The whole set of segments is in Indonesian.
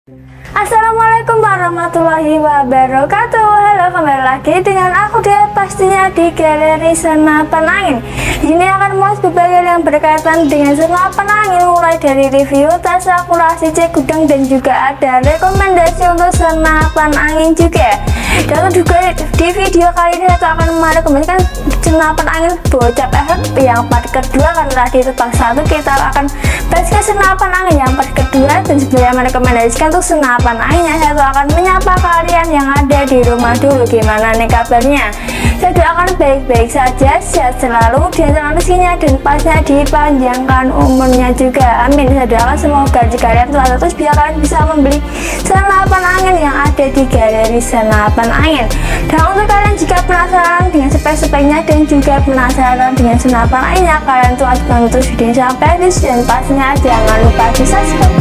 Assalamualaikum warahmatullahi wabarakatuh. Halo, kembali lagi dengan aku Dea, pastinya di Galeri Senapan Angin. Ini akan membahas beberapa yang berkaitan dengan senapan angin, mulai dari review, tes, akurasi, cek gudang, dan juga ada rekomendasi untuk senapan angin juga. Dan juga di video kali ini saya akan merekomendasikan senapan angin bocap efek yang part kedua, karena tadi itu part 1 kita akan bahas senapan angin yang part kedua. Dan sebelum merekomendasikan untuk senapan anginnya, saya akan menyapa kalian yang ada di rumah dulu. Gimana nih kabarnya? Saya doakan baik-baik saja, sehat selalu, dilancarkan rezekinya, dan pasnya dipanjangkan umurnya juga. Amin. Saya doakan semoga jika kalian telah terus biar kalian bisa membeli senapan angin yang ada di Galeri Senapan Angin. Dan untuk kalian jika penasaran dengan spek-speknya dan juga penasaran dengan senapan anginnya, kalian tuh harus menonton video sampai habis, dan pastinya jangan lupa di subscribe.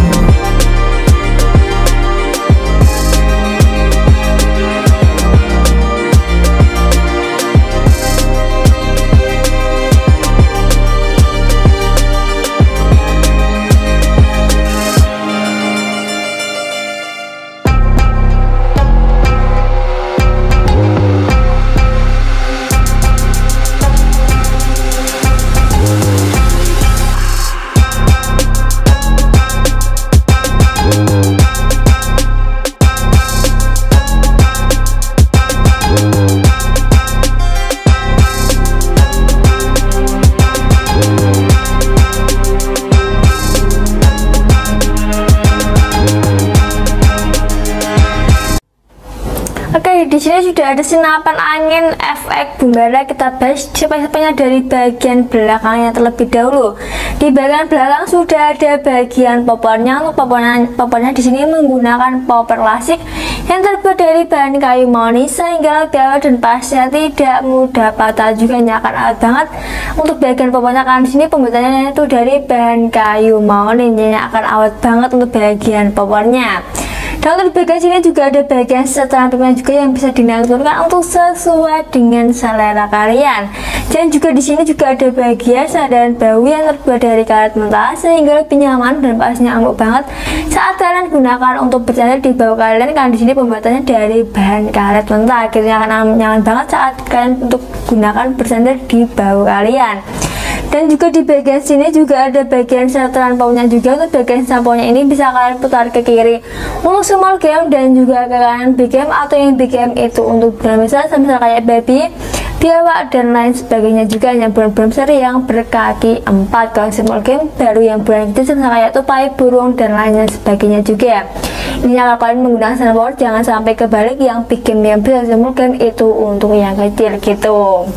Oke, di sini sudah ada senapan angin FX Bumbara. Kita bahas spek-speknya dari bagian belakangnya terlebih dahulu. Di bagian belakang sudah ada bagian popornya. Untuk popornya di sini menggunakan popor klasik yang terbuat dari bahan kayu manis sehingga lebih awet dan pasnya tidak mudah patah, juga akan awet banget. Untuk bagian popornya kan di sini pembuatannya itu dari bahan kayu manis, jadi akan awet banget untuk bagian popornya. Dan untuk di bagian sini juga ada bagian setelan pipa juga yang bisa dinaturkan untuk sesuai dengan selera kalian. Dan juga di sini juga ada bagian sandaran bahu yang terbuat dari karet mentah sehingga lebih nyaman dan pastinya empuk banget saat kalian gunakan untuk bersandar di bahu kalian, karena di sini pembuatannya dari bahan karet mentah, akhirnya akan nyaman banget saat kalian untuk gunakan bersandar di bahu kalian. Dan juga di bagian sini juga ada bagian setelan paunya juga. Untuk bagian sampulnya ini bisa kalian putar ke kiri untuk small game dan juga ke kanan big game, atau yang big game itu untuk brand besar misal kayak baby, biawak, dan lain sebagainya, juga yang brand besar yang berkaki 4. Kalau small game baru yang brand kecil misal kayak tupai, burung, dan lain sebagainya juga. Ini kalau kalian menggunakan snowboard jangan sampai kebalik, yang big game yang besar small game itu untuk yang kecil gitu.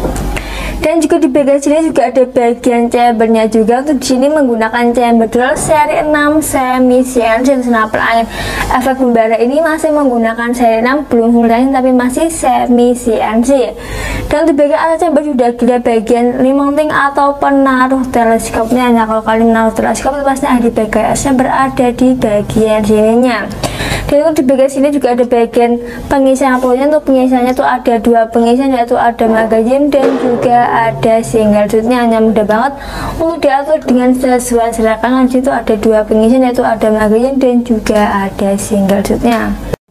Dan juga di bagian sini juga ada bagian chambernya juga. Untuk di sini menggunakan chamber dual seri 6 semi CNC senapan angin efek Bumbara ini masih menggunakan seri 6, belum full angin tapi masih semi CNC. Dan di bagian atas chamber sudah ada bagian remounting atau penaruh teleskopnya. Nah, kalau kalian menaruh teleskop pasti ada di bagian atasnya, berada di bagian sininya. Dan untuk di bagian sini juga ada bagian pengisian peluru. Untuk pengisiannya itu ada 2 pengisian, yaitu ada magazine dan juga ada single shootnya. Hanya mudah banget untuk diatur dengan sesuai selera kalian. Di situ ada 2 pengisian, yaitu ada magazine dan juga ada single shootnya.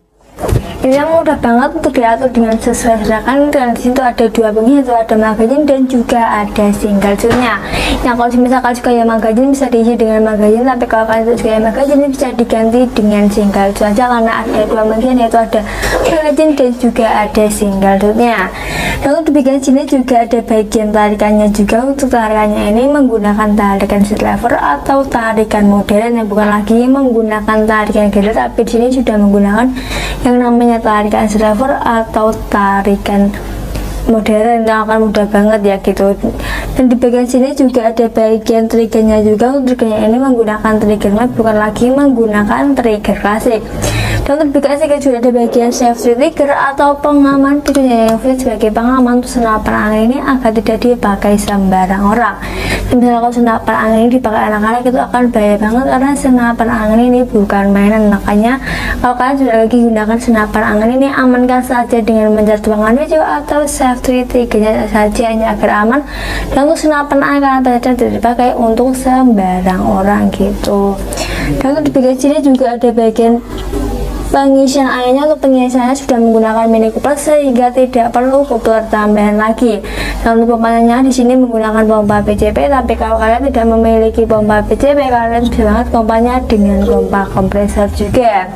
Ini yang mudah banget untuk diatur dengan sesuai gerakan. Dan di situ ada 2 pengisian, itu ada magazine dan juga ada single shootnya. Nah, kalau misalkan juga ya magazine bisa diisi dengan magazine, tapi kalau kalian juga ya magazine bisa diganti dengan single shoot aja, karena ada 2 pengisian, yaitu ada magazine dan juga ada single shootnya. Dan untuk di bagian sini juga ada bagian tarikannya juga. Untuk tarikannya ini menggunakan tarikan street lever atau tarikan modern, yang bukan lagi menggunakan tarikan gear, tapi di sini sudah menggunakan yang namanya tarikan driver atau tarikan modern, yang akan mudah banget ya gitu. Dan di bagian sini juga ada bagian triggernya juga. Untuk triggernya ini menggunakan trigger mat, bukan lagi menggunakan trigger klasik. Dan untuk bagian ketiga juga ada bagian safety trigger atau pengaman pintunya, yang fungsi sebagai pengaman untuk senapan angin ini agar tidak dipakai sembarang orang. Dan misalnya kalau senapan angin ini dipakai anak-anak itu akan bahaya banget, karena senapan angin ini bukan mainan. Makanya kalau kalian sudah lagi gunakan senapan angin ini, amankan saja dengan menjatuhkan video atau safety triggernya saja hanya agar aman. Dan untuk senapan angin kalian tidak dipakai untuk sembarang orang gitu. Dan untuk di bagian sini juga ada bagian pengisian airnya. Untuk pengisiannya sudah menggunakan mini cooler sehingga tidak perlu cooler tambahan lagi. Dan untuk pompanya di sini menggunakan pompa PCP, tapi kalau kalian tidak memiliki pompa PCP, kalian bisa banget pompanya dengan pompa kompresor juga.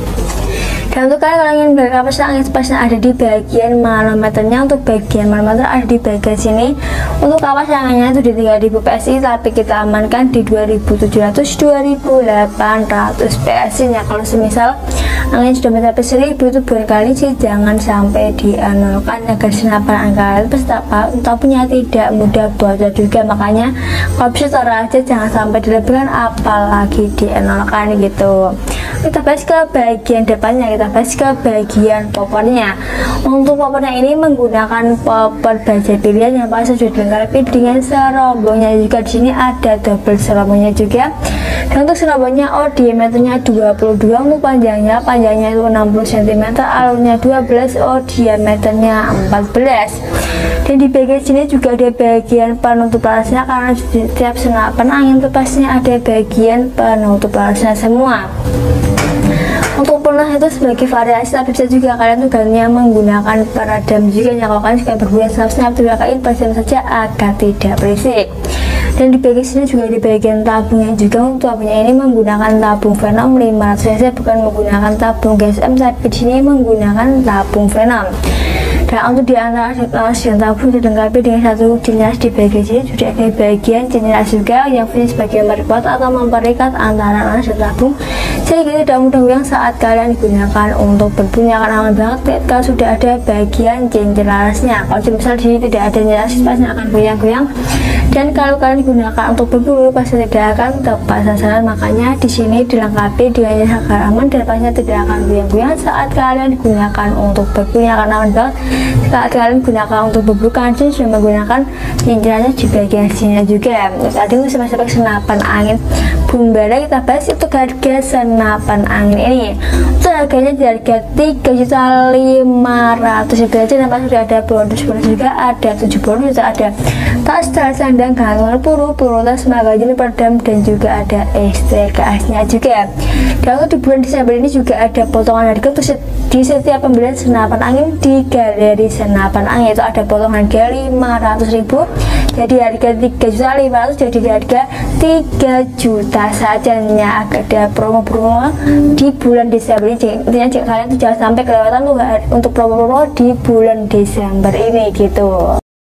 Dan untuk kalian kalau ingin beli kapasitas angin spasinya ada di bagian manometernya. Untuk bagian manometer ada di bagian sini. Untuk kapasitas anginnya itu di 3000 PSI, tapi kita amankan di 2700-2800 PSI nya. Kalau semisal angin sudah mencapai 1000 itu barangkali sih jangan sampai dianulkan, agar senapan angin tapunya tidak mudah bocor juga. Makanya kalau bisa taruh aja, jangan sampai dilebihkan apalagi dianulkan gitu. Kita bahas ke bagian depannya, kita bahas ke bagian popornya. Untuk popornya ini menggunakan popor baja pilihan yang pasti sudah dilengkapi dengan serombongnya juga. Di sini ada double serombongnya juga. Dan untuk serombongnya diameternya 22, untuk panjangnya itu 60 cm, alurnya 12, diameternya 14. Dan di bagian sini juga ada bagian penutup larasnya, karena setiap senapan angin itu pastinya ada bagian penutup larasnya semua. Untuk pelunas itu sebagai variasi, tapi bisa juga kalian tuh gantinya menggunakan peredam juga ya. Kalau kalian suka berbulan snap dipakai peredam saja agar tidak berisik. Dan di bagian sini juga di bagian tabungnya juga. Untuk tabungnya ini menggunakan tabung Venom 500 cc, bukan menggunakan tabung GSM, tapi di sini menggunakan tabung Venom. Dan untuk di antara laras dan tabung dilengkapi dengan satu jenis di bagian sini sudah ada bagian jenis juga yang fungsi sebagai memperkuat atau memperikat antara laras dan tabung, sehingga tidak mudah goyang saat kalian digunakan untuk berbunyi. Akan aman banget kalau sudah ada bagian cincin larasnya. Kalau misal di sini tidak ada jenis, pasti akan goyang-goyang. Dan kalau kalian digunakan untuk berburu pasti tidak akan tepat sasaran. Makanya di sini dilengkapi dengan jenis agar aman dan pastinya tidak akan goyang-goyang saat kalian digunakan untuk berburu. Akan aman banget saat kalian gunakan untuk berburu, kalian sudah menggunakan cincinannya di bagian sini juga. Tadi untuk senapan angin Bumbara kita bahas itu harga senapan angin ini. Untuk harganya di harga 3.500.000 aja, dan pasti sudah ada bonus juga, ada 7 bonus, ada tas, sandang, gantungan peluru, tas, magazin, peredam, dan juga ada STKS-nya juga. Dan untuk di bulan Desember ini juga ada potongan harga untuk di setiap pembelian senapan angin di galeri senapan angin itu ada potongan harga 500.000, jadi harga 3.500.000 jadi harga 3 juta saja. Ada promo-promo di bulan Desember ini. Intinya jika kalian tuh jangan sampai kelewatan tuh untuk promo-promo di bulan Desember ini gitu.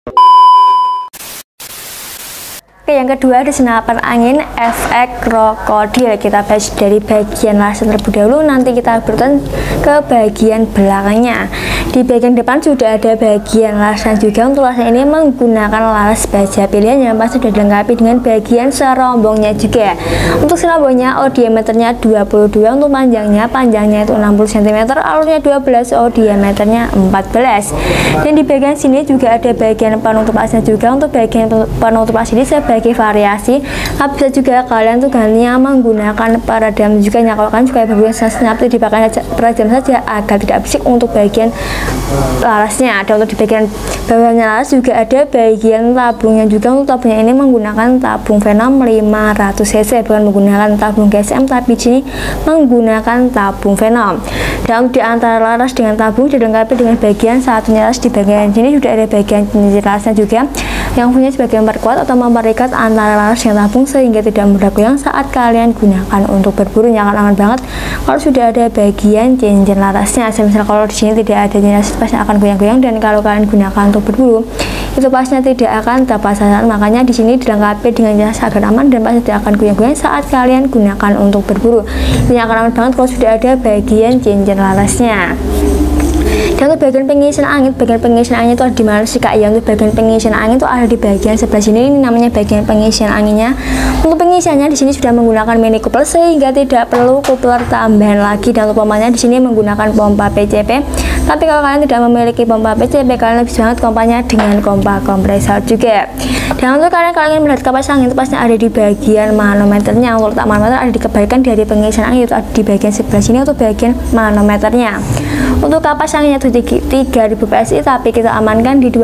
Oke, yang kedua ada senapan angin efek krokodil. Kita bahas dari bagian larasan terlebih dahulu, nanti kita beruntung ke bagian belakangnya. Di bagian depan sudah ada bagian larasan juga. Untuk larasan ini menggunakan laras baja pilihan yang pasti sudah dilengkapi dengan bagian serombongnya juga. Untuk serombongnya diameternya 22, untuk panjangnya itu 60 cm, alurnya 12, diameternya 14. Dan di bagian sini juga ada bagian penutup asnya juga. Untuk bagian penutup as ini sebagai variasi, tapi bisa juga kalian tuh gantinya menggunakan peredam juga ya. Kalau kalian juga berbuat snap dipakai peredam saja agar tidak berisik untuk bagian larasnya. Dan untuk di bagian bawahnya laras juga ada bagian tabungnya juga. Untuk tabungnya ini menggunakan tabung Venom 500 cc, bukan menggunakan tabung GSM, tapi di sini menggunakan tabung Venom. Dan di antara laras dengan tabung dilengkapi dengan bagian satunya laras. Di bagian sini sudah ada bagian cincin larasnya juga yang punya sebagai memperkuat atau memperikat antara laras dan tabung sehingga tidak mudah goyang saat kalian gunakan untuk berburu. Yang akan aman banget kalau sudah ada bagian cincin larasnya. Misal kalau di sini tidak ada cincin laras, pasti akan goyang-goyang, dan kalau kalian gunakan untuk berburu itu pastinya tidak akan tepat sasaran. Makanya di sini dilengkapi dengan jenis agar aman dan pasti tidak akan goyang-goyang saat kalian gunakan untuk berburu. Ini akan aman banget kalau sudah ada bagian cincin larasnya. Dan untuk bagian pengisian angin itu ada di mana sih Kak? Ya, untuk bagian pengisian angin itu ada di bagian sebelah sini, ini namanya bagian pengisian anginnya. Untuk pengisiannya di sini sudah menggunakan mini coupler sehingga tidak perlu coupler tambahan lagi, dan untuk pompanya di sini menggunakan pompa PCP. Tapi kalau kalian tidak memiliki pompa PCP, kalian lebih banget pompanya dengan pompa kompresor juga. Dan untuk kalian kalau ingin melihat kapas angin itu pastinya ada di bagian manometernya. Untuk letak manometer ada di kebalikan dari pengisian angin, itu ada di bagian sebelah sini untuk bagian manometernya. Untuk kapas anginnya itu 3000 PSI, tapi kita amankan di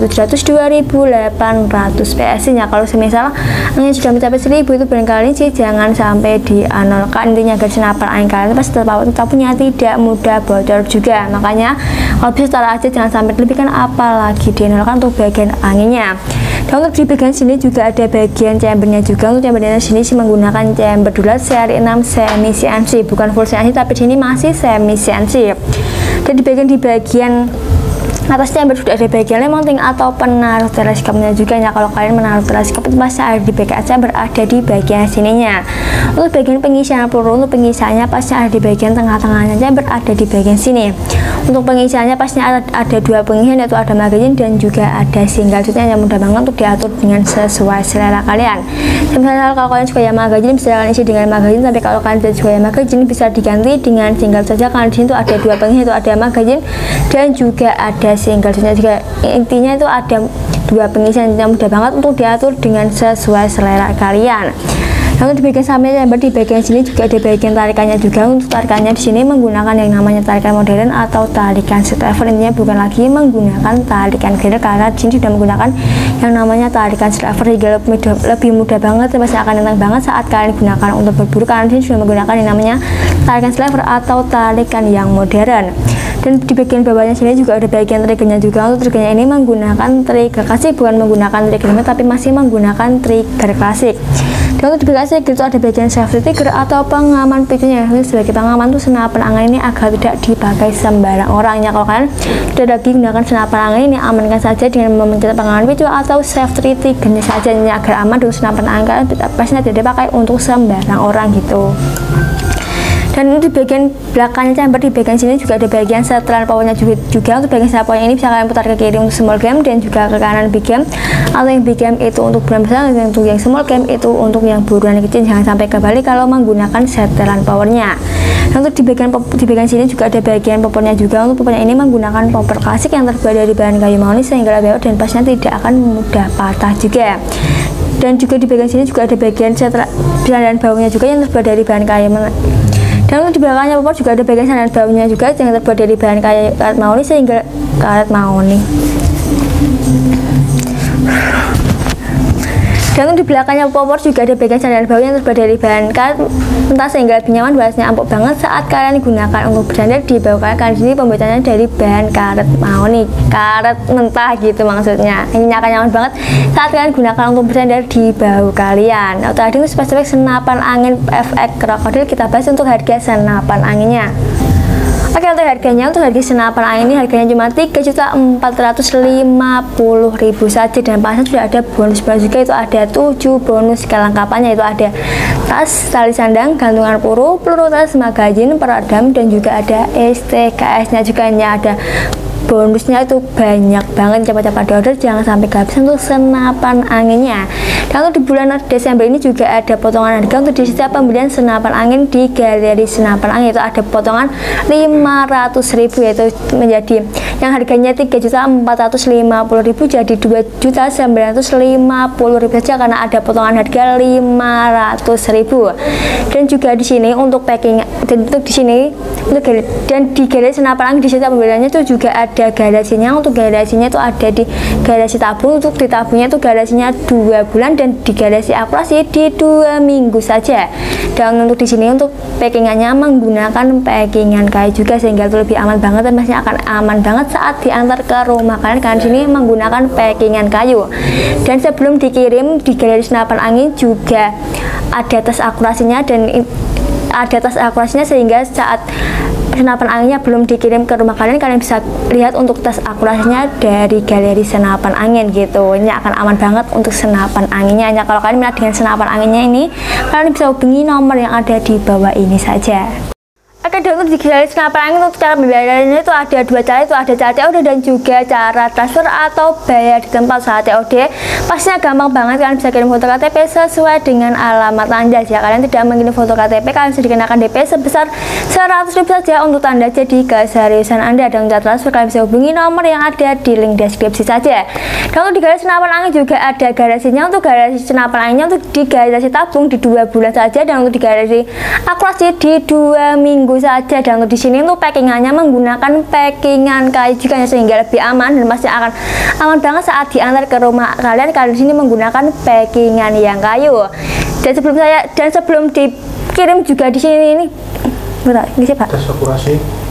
2700-2800 PSI nya. Kalau semisal angin sudah mencapai 1000 itu barangkali sih jangan sampai dianolkan, intinya agar senapan angin kalian itu tetapnya tidak mudah bocor juga. Makanya kalau bisa taruh aja, jangan sampai dilebihkan apalagi dianolkan untuk bagian anginnya. Dan untuk di bagian sini juga ada bagian chambernya juga. Untuk chambernya sini sih menggunakan chamber dulat seri 6 semi CNC, bukan full CNC tapi sini masih semi CNC. Dan di bagian atas chamber sudah ada bagian mounting atau penaruh teleskopnya juga ya. Kalau kalian menaruh teleskop itu pasti ada di bagian chamber, ada di bagian sininya. Untuk bagian pengisian peluru, untuk pengisiannya pasti ada di bagian tengah-tengahnya chamber, ada di bagian sini. Untuk pengisiannya pastinya ada dua pengisian, yaitu ada magazine dan juga ada single shootnya, yang mudah banget untuk diatur dengan sesuai selera kalian. Misalnya kalau kalian suka yang magazine bisa kalian isi dengan magazine, tapi kalau kalian tidak suka yang magazine bisa diganti dengan single saja, karena di sini tuh ada dua pengisian, itu ada magazine dan juga ada single shootnya juga. Intinya itu ada dua pengisian yang mudah banget untuk diatur dengan sesuai selera kalian. Lalu di bagian sampingnya chamber, di bagian sini juga ada bagian tarikannya juga. Untuk tarikannya di sini menggunakan yang namanya tarikan modern atau tarikan stepper. Intinya bukan lagi menggunakan tarikan grinder, karena di sini sudah menggunakan yang namanya tarikan stepper, sehingga lebih mudah banget, pasti akan enteng banget saat kalian gunakan untuk berburu, karena di sini sudah menggunakan yang namanya tarikan stepper atau tarikan yang modern. Dan di bagian bawahnya sini juga ada bagian triggernya juga. Untuk triggernya ini menggunakan trigger klasik, bukan menggunakan trigger limit, tapi masih menggunakan trigger klasik. Dan untuk di belakang itu ada bagian safety trigger atau pengaman pintunya. Sebagai pengaman tuh senapan angin ini agar tidak dipakai sembarang orangnya. Kalau kalian tidak lagi gunakan senapan angin ini, amankan saja dengan memencet pengaman pintu atau safety triggernya saja, agar aman dengan senapan angin kalian pastinya tidak dipakai untuk sembarang orang gitu. Dan di bagian belakangnya chamber, di bagian sini juga ada bagian setelan powernya juga. Untuk bagian setelan powernya ini bisa kalian putar ke kiri untuk small game dan juga ke kanan big game, atau yang big game itu untuk buruan besar, dan untuk yang small game itu untuk yang buruan kecil. Jangan sampai kebalik kalau menggunakan setelan powernya. Dan untuk di bagian sini juga ada bagian poppernya juga. Untuk poppernya ini menggunakan popper klasik yang terbuat dari bahan kayu mauni sehingga lebih awet dan pastinya tidak akan mudah patah juga. Dan juga di bagian sini juga ada bagian setelan dan baunya juga yang terbuat dari bahan kayu. Dan di belakangnya popor juga ada bagian sana dan baunya juga yang terbuat dari bahan karet mahoni sehingga karet mahoni. Dan di belakangnya popor juga ada bagian sana dan bau yang terbuat dari bahan karet mentah sehingga lebih nyaman, bahasanya empuk banget saat kalian gunakan untuk bersandar di bawah kalian. Karena di sini pembuatannya dari bahan karet mahoni, karet mentah gitu maksudnya. Ini akan nyaman banget saat kalian gunakan untuk bersandar di bahu kalian. Nah, tadi itu spek-spek senapan angin FX Krokodil, kita bahas untuk harga senapan anginnya. Oke, untuk harganya, untuk harga senapan angin ini harganya cuma 3.450.000 saja, dan pasnya sudah ada bonus juga, itu ada 7 bonus kelengkapannya, itu ada tas, tali sandang, gantungan peluru tas, magazin, peredam, dan juga ada STKS nya juga. Ini ada bonusnya itu banyak banget, cepat-cepat order, jangan sampai kehabisan untuk senapan anginnya. Dan untuk di bulan Desember ini juga ada potongan harga untuk di setiap pembelian senapan angin di galeri senapan angin, itu ada potongan 500.000, yaitu menjadi yang harganya 3.450.000 jadi 2.950.000 saja, karena ada potongan harga 500.000. Dan juga di sini untuk packing, dan untuk di sini dan di galeri senapan angin di setiap pembeliannya itu juga ada garasinya. Untuk garasinya itu ada di garasi tabung, untuk di tabungnya itu garasinya 2 bulan, dan di garasi akurasi di 2 minggu saja. Dan untuk di sini untuk packingannya menggunakan packingan kayu juga, sehingga itu lebih aman banget, dan masih akan aman banget saat diantar ke rumah kalian, karena di sini menggunakan packingan kayu. Dan sebelum dikirim di galeri senapan angin juga ada tes akurasinya, dan ada tes akurasinya sehingga saat senapan anginnya belum dikirim ke rumah kalian, kalian bisa lihat untuk tes akurasinya dari galeri senapan angin gitu. Ini akan aman banget untuk senapan anginnya. Hanya kalau kalian minat dengan senapan anginnya ini, kalian bisa hubungi nomor yang ada di bawah ini saja. Oke, dan untuk di galeri senapan angin untuk cara pembayarannya itu ada dua cara, itu ada cara COD dan juga cara transfer atau bayar di tempat. Saat COD pastinya gampang banget, kalian bisa kirim foto KTP sesuai dengan alamat Anda. Jika kalian tidak mengirim foto KTP, kalian bisa dikenakan DP sebesar 100.000 saja untuk tanda jadi keseriusan Anda. Dan untuk transfer kalian bisa hubungi nomor yang ada di link deskripsi saja. Dan untuk di galeri senapan angin juga ada garasinya. Untuk garasi senapan anginnya untuk di garasi tabung di 2 bulan saja, dan untuk di garasi akurasi di 2 minggu saja. Dan untuk di sini untuk packingannya menggunakan packingan kayu juga, sehingga lebih aman dan pasti akan aman banget saat diantar ke rumah kalian. Kalian di sini menggunakan packingan yang kayu. Dan sebelum dikirim juga di sini ini, ini Pak. Tes akurasi.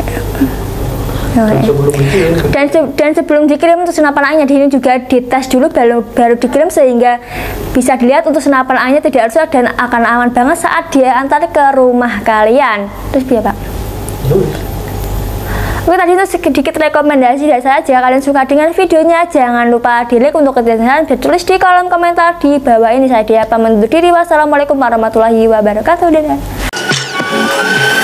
Dan sebelum dikirim untuk senapan anginnya di sini juga dites dulu baru dikirim, sehingga bisa dilihat untuk senapan anginnya tidak rusak dan akan aman banget saat dia antar ke rumah kalian. Terus biar Pak. Oke, tadi itu sedikit rekomendasi dari saya. Jika kalian suka dengan videonya, jangan lupa di like. Untuk kejelasan tulis di kolom komentar di bawah ini. Saya Dia pamit undur diri. Wassalamualaikum warahmatullahi wabarakatuh. Dadah.